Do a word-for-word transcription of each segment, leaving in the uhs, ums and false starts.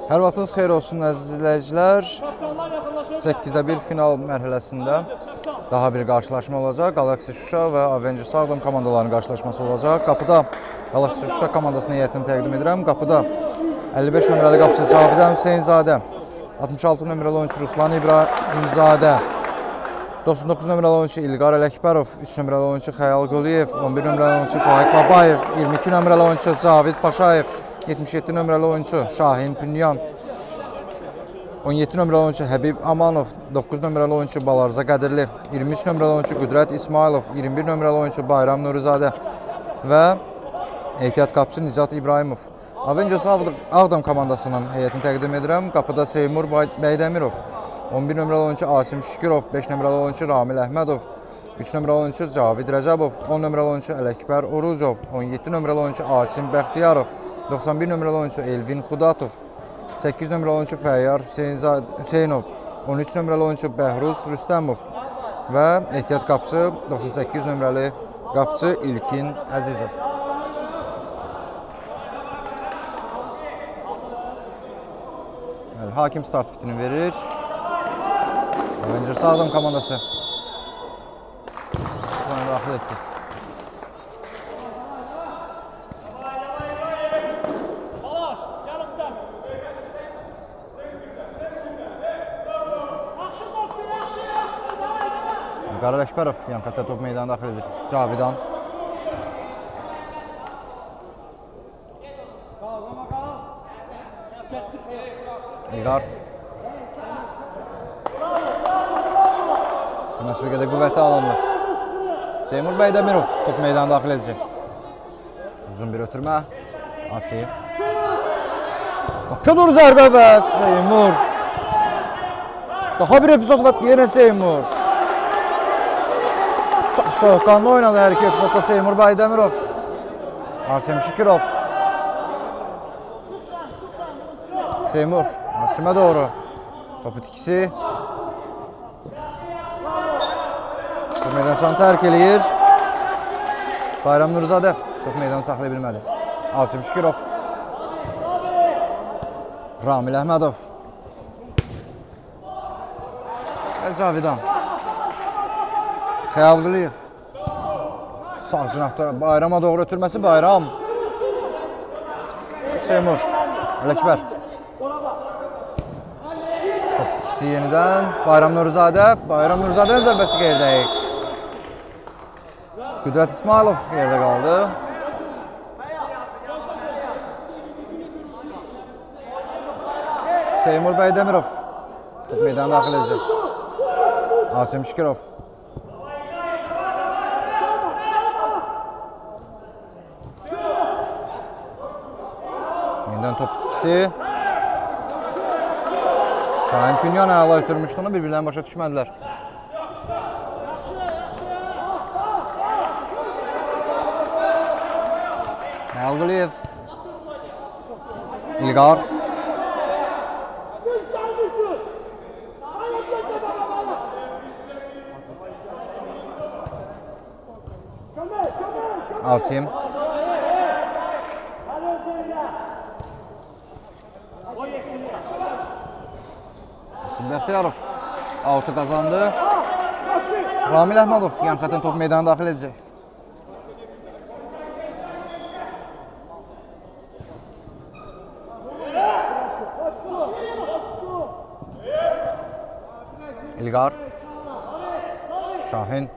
Hər vaxtınız xeyir olsun əziz izləyicilər. səkkizdə bir final mərhələsində daha bir qarşılaşma olacaq. Galaxy Şuşa və Avengers Ağdam komandalarının qarşılaşması olacaq. Qapıda Galaxy Şuşa komandasının heyətini təqdim edirəm. Qapıda əlli beş nömrəli qapıçı Cavidan Hüseynzadə, altmış altı nömrəli oyunçu Ruslan İbrahimzadə, doxsan doqquz nömrəli oyunçu İlqar Ələkbərov, üç nömrəli oyunçu Xəyal Quliyev, on bir nömrəli oyunçu Faiq Babayev, iyirmi iki nömrəli oyunçu Cavid Paşayev, yetmiş yeddi nömrəli oyunçu Şahin Pünyan, on yeddi nömrəli oyunçu Həbib Amanov, doqquz nömrəli oyunçu Balarza Qədirli, iyirmi üç nömrəli oyunçu Qüdrət İsmailov, iyirmi bir nömrəli oyunçu Bayram Nurizadə və ehtiyat qapıçı Nicat İbrahimov. Avengers Ağdam komandasının heyətini təqdim edirəm. Qapıda Seymur Bəydəmirov, on bir nömrəli oyuncu Asim Şükürov, beş nömrəli oyuncu Ramil Əhmədov, üç nömrəli oyuncu Cavid Rəcəbov, on nömrəli oyuncu Ələkbər Orucov, on yeddi nömrəli oyuncu Asim Bəxtiyarov, doxsan bir nömrəli oyuncu Elvin Xudatov, səkkiz nömrəli oyuncu Fəyyar Hüseynov, on üç nömrəli oyuncu Bəhruz Rüstəmov və ehtiyat qapıçı doxsan səkkiz nömrəli qapıçı İlkin Əzizov. Hakim start fitini verir. Avengers Ağdam komandası buna daxil etdi. İlqar Ələkbərov yan xəttə top meydanı daxil edir. Cavidan. İlqar. Məsbəqədə qüvvəti alındı. Seymur Bəydəmirov top meydanı daxil edəcək. Uzun bir ötürmə. Asi. Qapıya zərbə və Seymur. Daha bir epizod var. Yenə Seymur. Çox soğuqqanlı oynadı hər iki epizodda Seymur Bəydəmirov. Asim Şükürov. Seymur. Asimə doğru. Topu tikisi. Top meydançanı tərk eləyir. Bayram Nurizadə top meydanı saxlaya bilmədi. Asim Şükürov. Ramil Əhmədov. Cavidan. Xəyal Quliyev. Sağ cinahda Bayrama doğru ötürməsi Bayram. Seymur. Ələkbər. Top tikisi yenidən. Bayram Nurizadə. Bayram Nurizadənin zərbəsi qeydəyik. Qüdrət İsmailov yerdə qaldı. Seymur Bəydəmirov top meydanı daxil edəcək. Asim Şükürov. Yenidən top tikisi. Şahin Pünyan əla ötürmüşdü onu, bir-birlərini başa düşmədilər. Xəyal Quliyev. İlqar. Asim. Asim Bəxtiyarov altı qazandı. Ramil Əhmədov yan xətdən top meydanı daxil edəcək. İlqar. Şahin.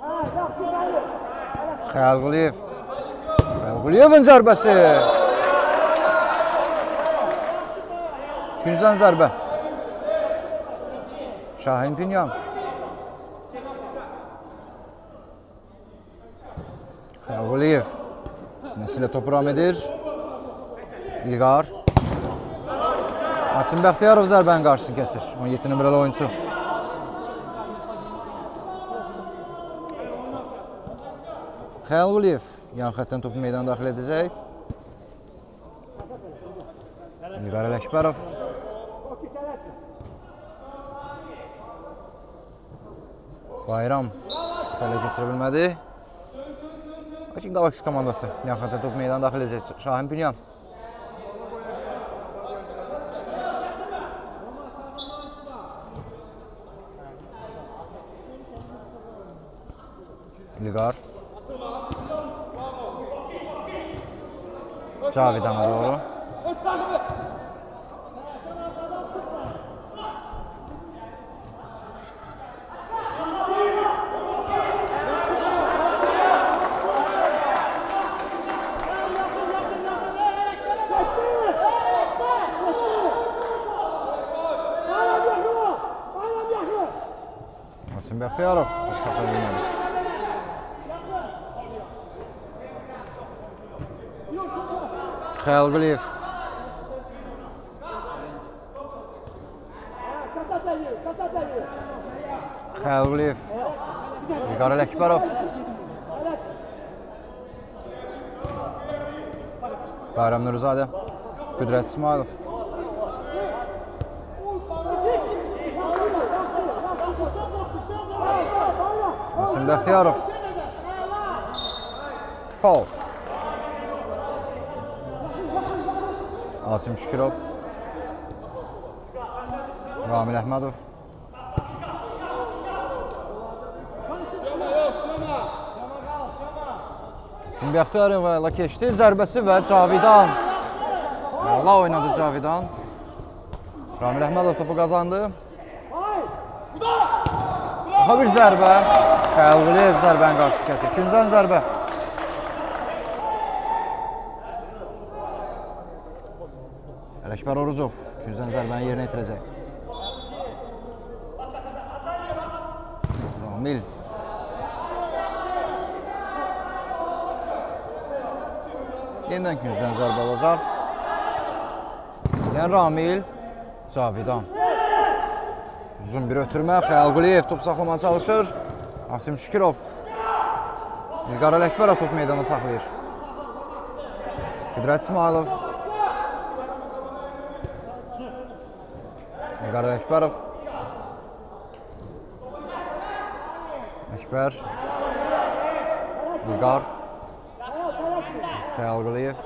Xəyal Quliyev. Xəyal Quliyevin zərbəsi. İkinciden zərbə. Şahin Pünyan. Xəyal Quliyev. Sinəsilə topu ram edir. İlqar. Asim Bəxtiyarov zərbənin qarşısını kəsir. on yeddi nömrəli oyuncu. Xəyal Quliyev yan xətdən topu meydanı daxil edəcək. İlqar Ələkbərov. Bayram belə keçirə bilmədi. Lakin Galaxy komandası yan xətdən topu meydanı daxil edəcək. Şahin Pünyan. İlqar. Cavidana doğru. Asim Bəxtiyarov top saxlaya bilmədi. Xəyalquliyev. Xəyalquliyev. İlqar Ələkbərov. Bayram Nuruzadə. Qüdrət İsmailov. Asim Bəxtiyarov. Faul. Asim Şükürov. Ramil Əhmədov. Asim Bəxtiyarov ilə keçdi. Zərbəsi və Cavidan. Allah oynadı Cavidan. Ramil Əhmədov topu qazandı. Daha bir zərbə. Xəyalquliyev zərbəni qarşı kəsir. İkinciden zərbə. Ələkbər Orucov ikinciden zərbəni yerinə yetirəcək. Ramil. Yeniden ikinciden zərbə olacaq. Yəni Ramil, Cavidan. Uzun bir ötürmə. Xəyalquliyev top saxlamaya çalışır. Asim Şükürov. İlqar Ələkbərov top meydana saxlayır. Qüdrət İsmailov. İlqar Ələkbərov. Əkbər. İlqar. Xəyalquliyev.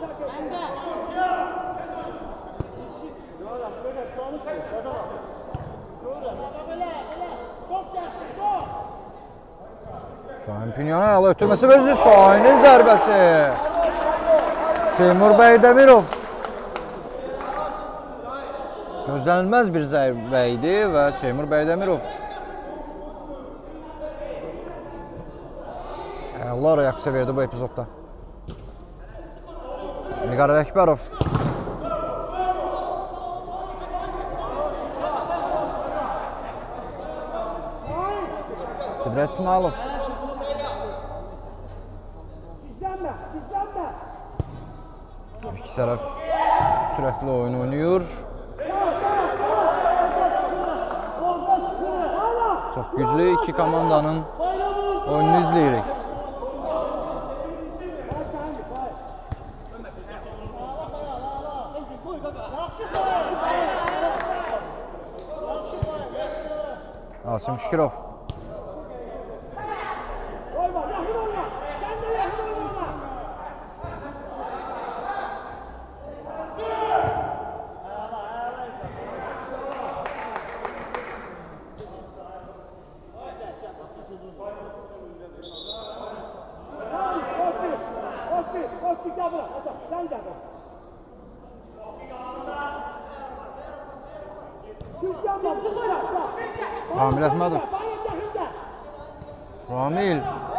Şahin Pünyana əla ötürməsi verir. Şahinin zərbəsi. Seymur Bəydemirov. Gözlənilməz bir zərbə idi və Seymur Bəydemirov əla reaksiya verdi bu epizodda. İlqar Ələkbərov. Qüdrət İsmailov. İki tərəf sürətli oyun oynayır. Çox güclü iki komandanın oyununu izləyirik. Asim Şükürov. Ramil Əhmədov. Ramil.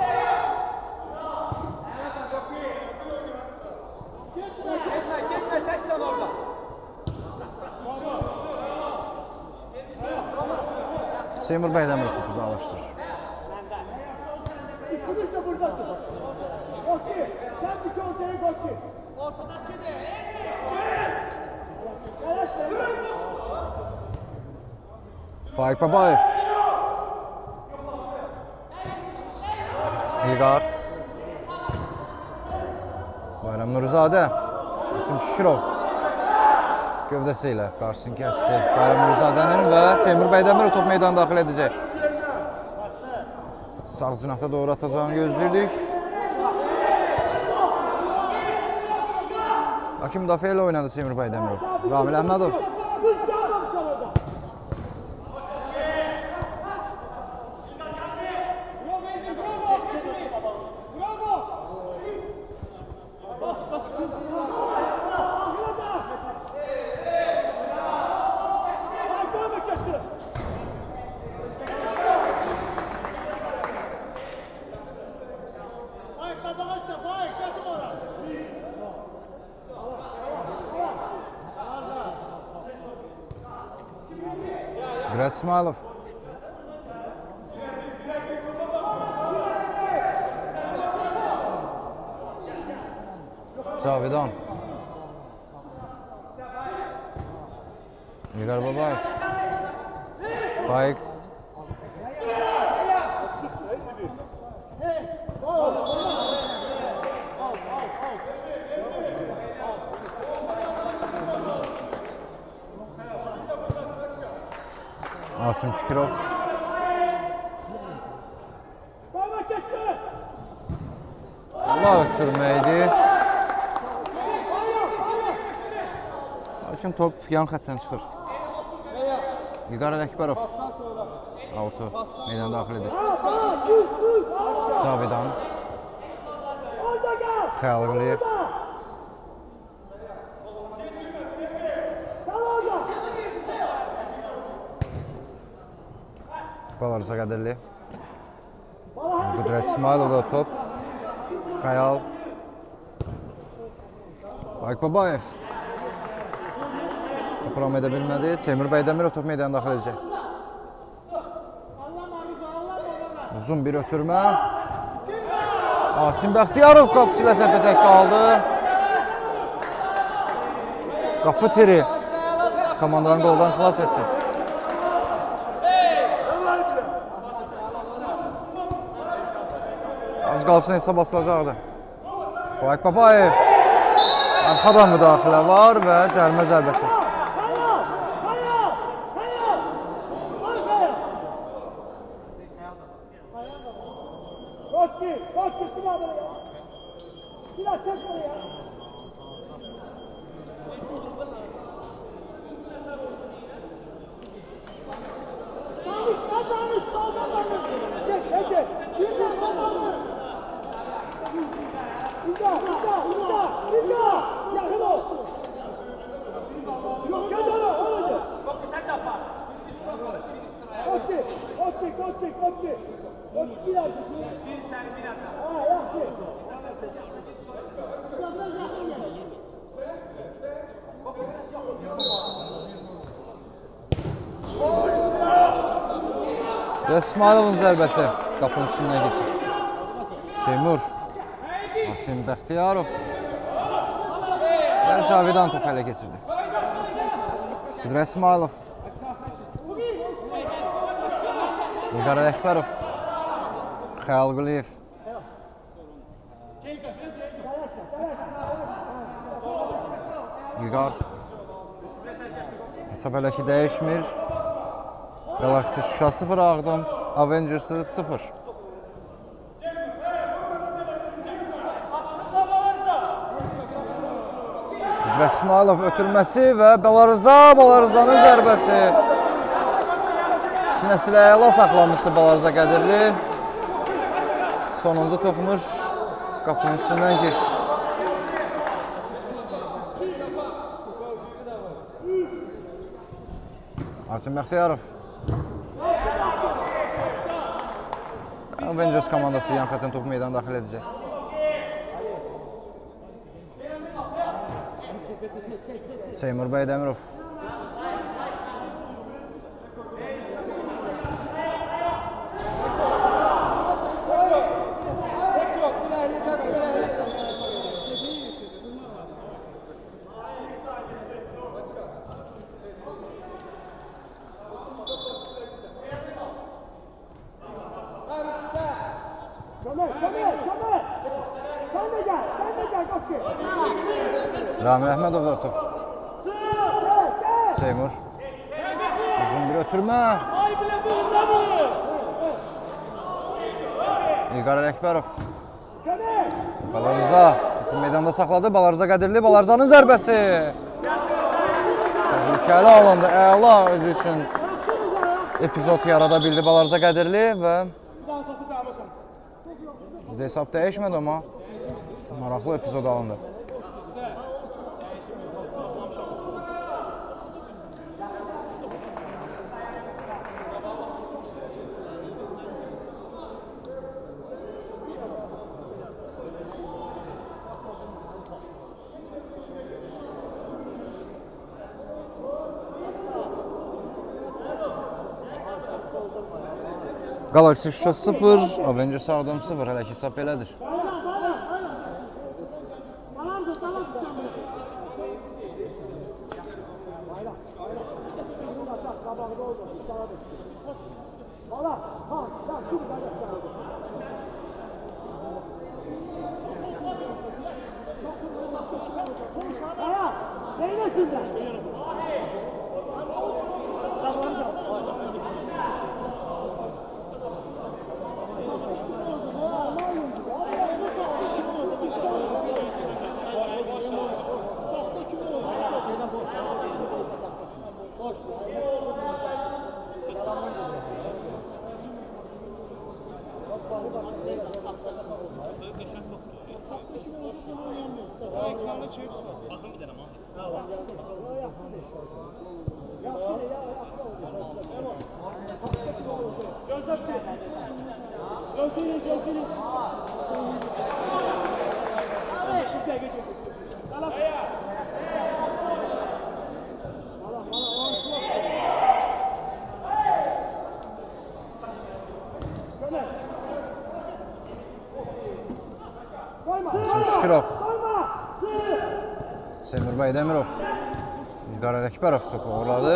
Seymur Bəydemirov topu uzaqlaşdırır. Faik Babayev. İlqar. Bayram Nuruzadə. Asim Şükürov. Gövdəsi ilə qarşısını kəsdi. Bayram Nuruzadənin və Seymur Bəydemirov top meydanı daxil edəcək. Sağ cinahda doğru atacağını gözləyirdik. Hakim müdafiə ilə oynadı Seymur Bəydemirov. Ramil Əhmədov. Qüdrət İsmailov. Cavidan. İlqar Babayev. Bayıq. Asim Şükürov. Allah ötürməydi. Lakin top yan xətdən çıxır. İlqar Ələkbərov. Auto meydan daxil edir. Cavidan. Xəyal Qıliyev. Balarza Qədərli. Qüdrət İsmailovda top. Xəyal. Bayıq Babayev. Topu ram edə bilmədi. Seymur Bəydəmirov top meydanı daxil edəcək. Uzun bir ötürmə. Asim Bəxtiyarov qapıcı ilə təpətək qaldı. Qapı tiri komandanın qoldan xilas etdi. Az qalsın hesab asılacaqdı. Bayıq Babayev. Arxadan müdaxilə var və cərimə zərbəsi. İsmailovun zərbəsi qapının üstündən keçir. Seymur. Asim Bəxtiyarov. Və Cavidan top ələ keçirdi. Qüdrət İsmailov. İlqar Ələkbərov. Xəyal Qıliyev. İlqar. Hesab hələ ki dəyişmir. Galaxy Şuşa sıfır, Ağdam Avengers'ı sıfır. Qüdrət İsmailov ötürməsi və Balarza, Balarzanın zərbəsi. Sinəsilə əla saxlanmışdı Balarza Qədirli. Sonuncu toxunuş qapının üstündən keçdi. Asim Bəxtiyarov. Avengers komandası yan xətdən topu meydana daxil edəcək. Seymur Bəydəmirov. Ramil Əhmədov da top. Seymur. Uzun bir ötürmə. İlqar Ələkbərov. Balarza topu meydanda saxladı. Balarza Qədirli. Balarzanın zərbəsi. Təhlükəli alındı. Əla özü üçün epizod yarada bildi Balarza Qədirli və bizdə hesab dəyişmədi, amma maraqlı epizod alındı. Galaxy Şuşa sıfır, Avengers Ağdam sıfır, hələ ki hesab belədir. Şükürov, Seymur Baydemirov, İlqar Ələkbərov topu uğurladı.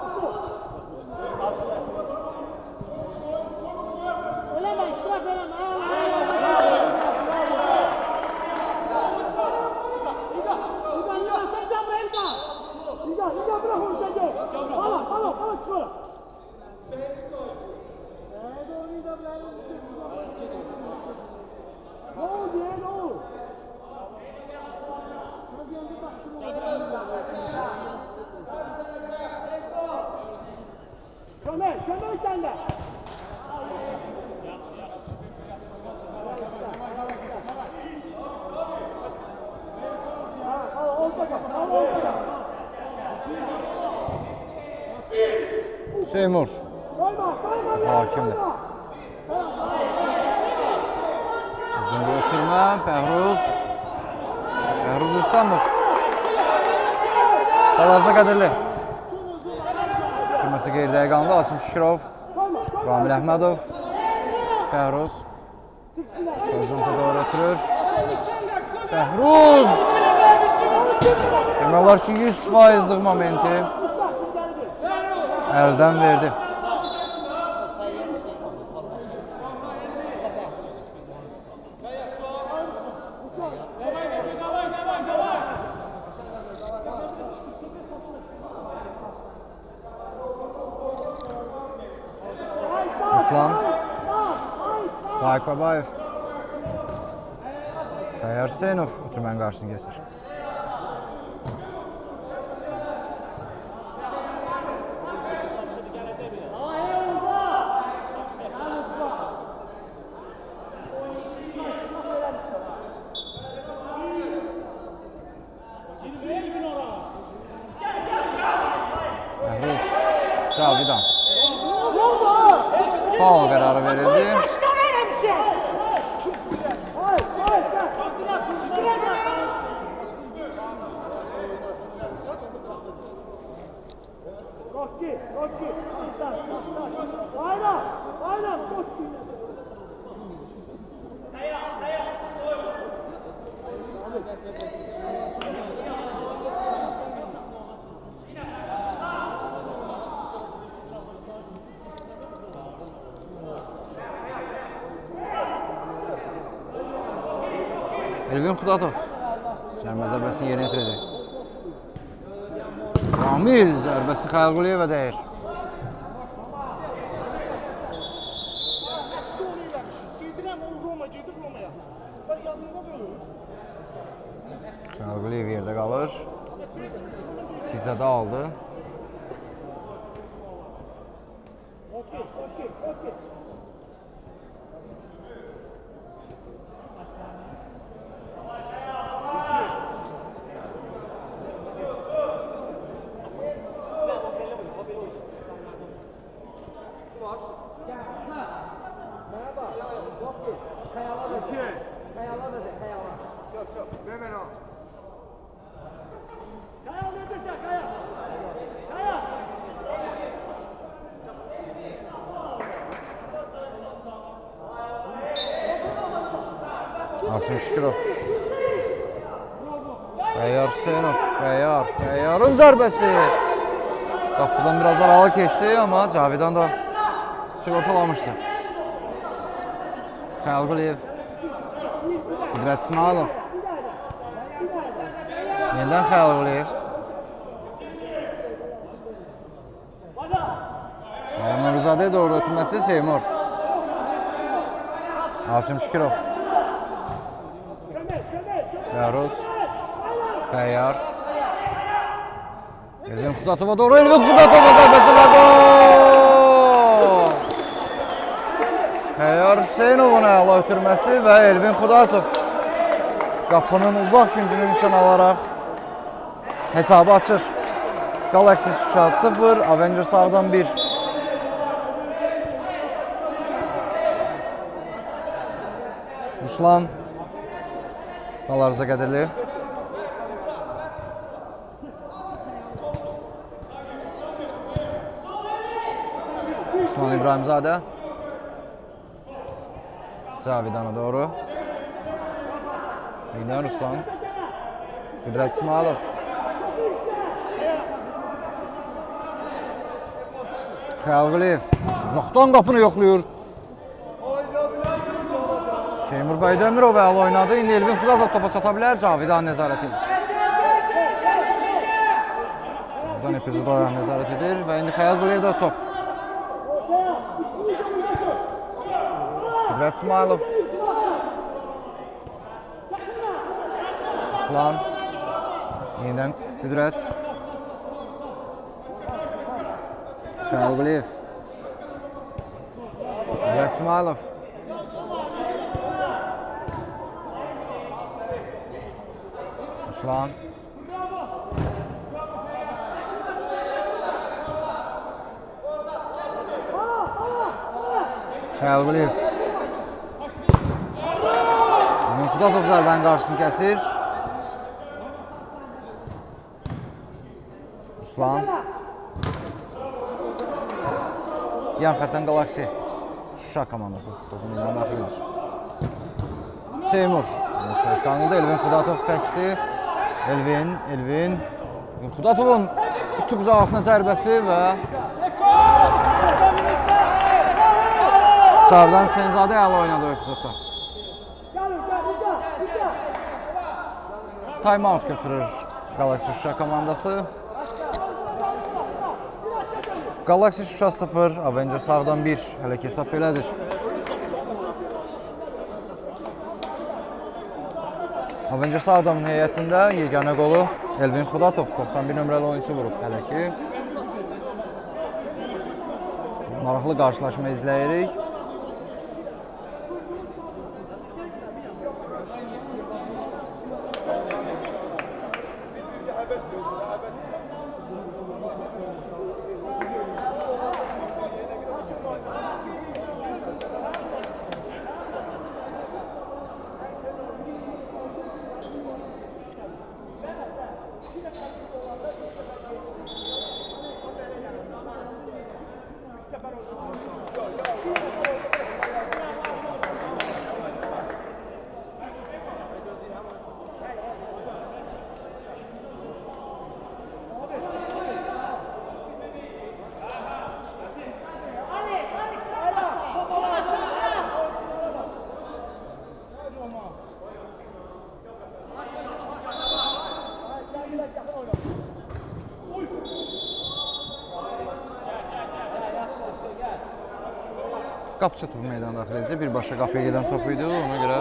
Kömer, kömer sende. Seymur hakimdir. Uzun götürmə, Bəhruz Bəhruz İslamov Hal-hazırda Qədirli Kırması qeyri-dəqiq qaldı. Asim Şükürov, Ramil Əhmədov, Bəhruz Sözcüntə doğru ötürür. Bəhruz demək olar ki yüz faizlik momenti əldən verdi. Ruslan Faik Babayev Tayyar Hüseynov ötürmən qarşısını kesir. Bəhruz Cavidan faul qərarı verildi. Rocky, Rocky, aynen, aynen, Rocky. Elvin Xudatov cərimə zərbəsini yerinə yetirəcək. Ramil zərbəsi Xəyalquliyevə dəyir. Xəyalquliyev yerdə qalır. Sizədə aldı. Kaya neredesin Kaya? Rasim Şükürov. Feyyar Hüseynov. Feyyar. Feyyarın zərbəsi. Qapıdan biraz aralı keçdi, amma Cavidan da sigortalamışdı. Xəyal Quliyev. Qüdrət İsmailov. Yenidən Xəyal Quliyev. Bayram Nuruzadəyə doğru ötülməsi Seymur. Rasim Şükürov. Yaruz. Feyyar. Elvin Xudatova doğru. Elvin Xudatova zərbəsi və gol! Feyyar Hüseynovun əla ötürməsi və Elvin Xudatov qapının uzaq küncünü nişan alaraq hesabı açır. Galaxy Şuşa sıfır, Avenger sağdan bir. Ruslan Balarıza Qədirli. Osman İbrahimzadə. Cavidana doğru. Yenidən Ruslan. Qüdrət İsmailov. Xəyal Quliyev. Uzaqdan qapını yoxlayır. Seymur Bəydəmirov əla oynadı. İndi Elvin Xudatov topa çata bilər. Cavidan nəzarət edir. Buradan epizoda nəzarət edir və indi Xəyal Quliyevdə top. Qüdrət İsmailov. Ruslan. Yenidən Qüdrət. Xəyal Quliyev. Qüdrət İsmailov. Ruslan. Xəyal Quliyev. Xudatov zərbənin qarşısını kəsir. Ruslan. Yan xətdən Galaxy Şuşa komandası topunu ilə daxil edir. Seymur. Soyuqqanlıda Elvin Xudatov təkdir. Elvin, Elvin. Xudatovun ütü bucaqlığına zərbəsi və Cavidan Hüseynzadə əla oynadı o epizodda. Time-out götürür Galaxy Şuşa komandası. Galaxy Şuşa sıfır, Avenger sağdan bir. Hələ ki hesab belədir. Avenger sağdan heyətində yeganə qolu Elvin Xudatov doxsan bir nömrəli oyuncu vurub hələ ki. Çox maraqlı qarşılaşma izləyirik. Qapıçı topu meydana daxil edəcək. Birbaşa qapıya gedən top idi, ona görə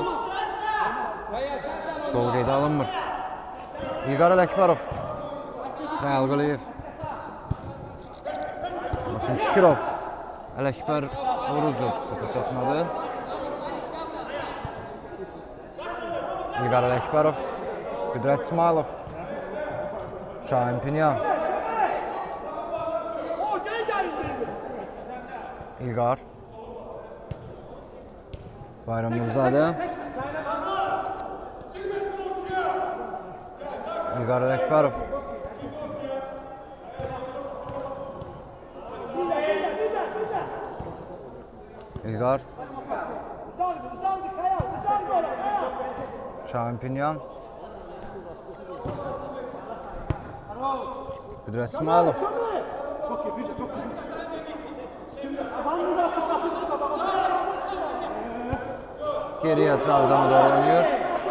qol qeydə alınmır. İlqar Ələkbərov. Xəyal Quliyev. Rasim Şükürov. Ələkbər Orucov topa çatmadı. İlqar Ələkbərov. Qüdrət İsmailov. Şahin Pinyan. İlqar. Bayram Nurzadə. İlqar Ələkbərov. İlqar. Şampinyon. Qüdrət İsmailov. Geriyə Cavdana doğru oynuyor.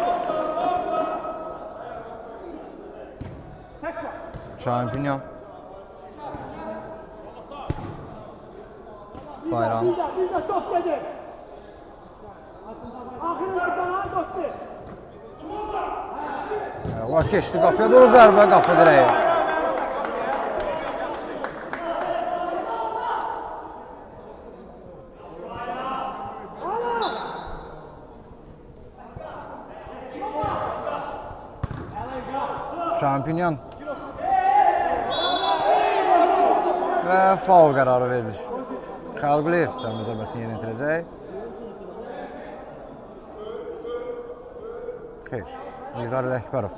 Şampinyon. Bayram. Allah keçdi qapıya doğru zərbə, qapı dirəyi. Şampinyon. Və faul qərarı verilir. Xəlquliyev cəmi zərbəsini yerinə yetirəcək. Xeyr, İlqar Ələkbərov.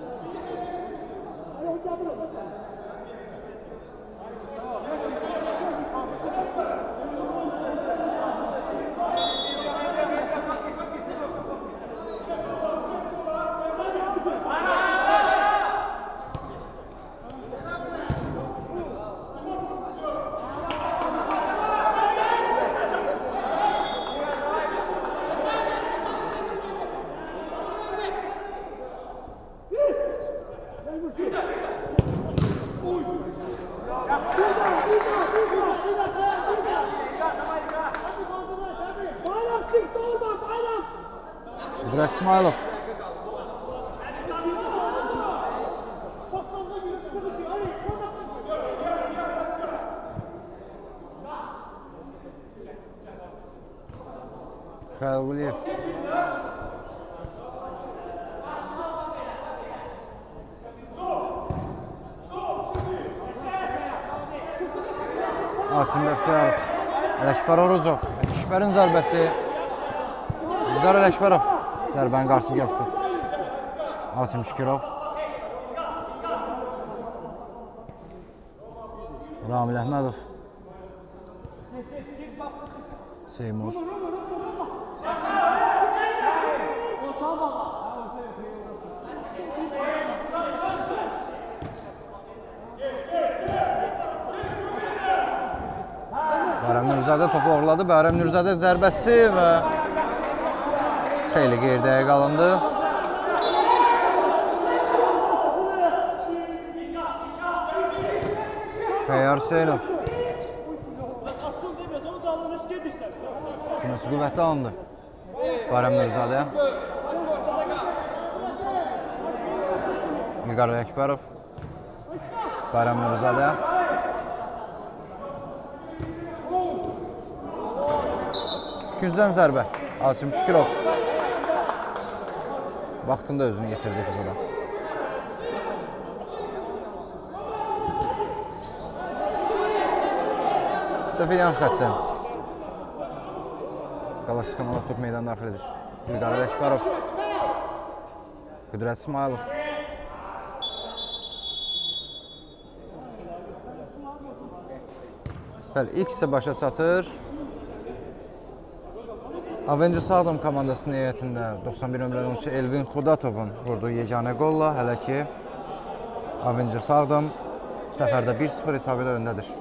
Qüdrət İsmailov. Xəlquliyev. Asim Bəxtiyarov. Ələkbər Oruzov. Ələkbərin zərbəsi. İlqar Ələkbərov zərbənin qarşısını kəsdi. Asim Şükürov. Ramil Əhmədov. Seymur. Bərəm Nurzadə topu oğurladı. Bərəm Nurzadə zərbəsi və xeyli geriyə qalındı. Feyyar Hüseynov. Kümesi qüvvətli alındı. Bərəm Nurzadə. İlqar Ələkbərov. Bərəm Nurzadə. Gündən zərbə. Asim Şükürov. Vaxtında özünü yetirdi qızıda. Dəfə yan xətdən. Galaksi Komandos top meydan daxil edir. İlqar Ələkbərov. Qüdrət İsmailov. Bəli, ilk isə başa çatır. Avengers Ağdam komandasının heyətində doxsan bir nömrəli oyunçu Elvin Xudatovun vurduğu yeganə qolla hələ ki Avengers Ağdam səfərdə bir sıfır hesabı ilə öndədir.